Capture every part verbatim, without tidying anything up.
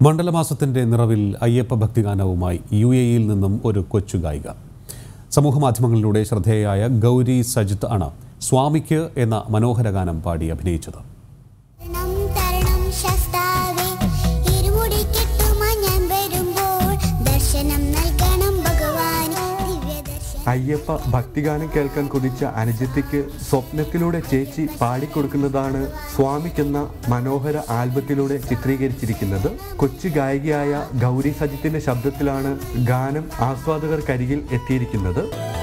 മണ്ഡലമാസത്തിന്റെ നിറവിൽ അയ്യപ്പ ഭക്തിഗാനവുമായി യു എയിൽ നിന്നും ഒരു കൊച്ചു ഗായിക. സമൂഹമാധ്യമങ്ങളിലൂടെ ശ്രദ്ധേയയായ ഗൗരി സജിത്ത് ആണ് സ്വാമിക്ക് എന്ന മനോഹര ഗാനം പാടി അഭിനയിച്ചത്. അയ്യപ്പ ഭക്തിഗാനം കേൾക്കാൻ കൊതിച്ച അനുജത്തിക്ക് സ്വപ്നത്തിലൂടെ ചേച്ചി പാടിക്കൊടുക്കുന്നതാണ് സ്വാമിക്കെന്ന മനോഹര ആൽബത്തിലൂടെ ചിത്രീകരിച്ചിരിക്കുന്നത്. കൊച്ചു ഗായികയായ ഗൗരി സജിത്തിന്റെ ശബ്ദത്തിലാണ് ഗാനം ആസ്വാദകർക്കരികിൽ എത്തിയിരിക്കുന്നത്.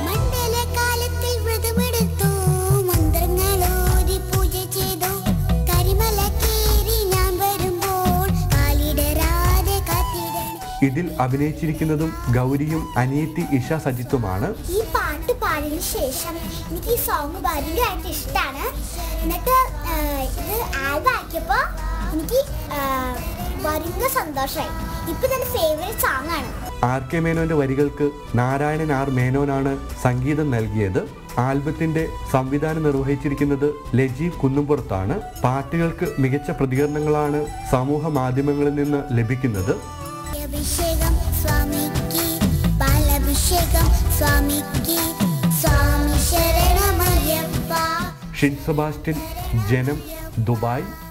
ഇതിൽ അഭിനയിച്ചിരിക്കുന്നതും ഗൗരിയും അനിയത്തി ഇഷ സജിത്തുമാണ്. ഈ പാട്ട് പാടിയതിനു ശേഷം എനിക്ക് ഈ സോങ് ഭയങ്കരമായിട്ട് ഇഷ്ടമാണ്. എന്നിട്ട് ഇത് ആൽബം ആക്കിയപ്പോൾ എനിക്ക് ഭയങ്കര സന്തോഷമായി. ഇപ്പൊ തന്നെ ഫേവറേറ്റ് സോങ് ആണ്. ആർ കെ മേനോന്റെ വരികൾക്ക് നാരായണൻ ആർ മേനോനാണ് സംഗീതം നൽകിയത്. ആൽബത്തിന്റെ സംവിധാനം നിർവഹിച്ചിരിക്കുന്നത് ലജീവ് കുന്നുംപുറത്താണ്. പാട്ടുകൾക്ക് മികച്ച പ്രതികരണങ്ങളാണ് സമൂഹ മാധ്യമങ്ങളിൽ നിന്ന് ലഭിക്കുന്നത്. അഭിഷേകം സ്വാമിക്ക് പാലഭിഷേകം സ്വാമിക്ക് സ്വാമി ശരണമയ്യപ്പ. ഷിൻ സെബാസ്റ്റ്യൻ, ജനം, ദുബായ്.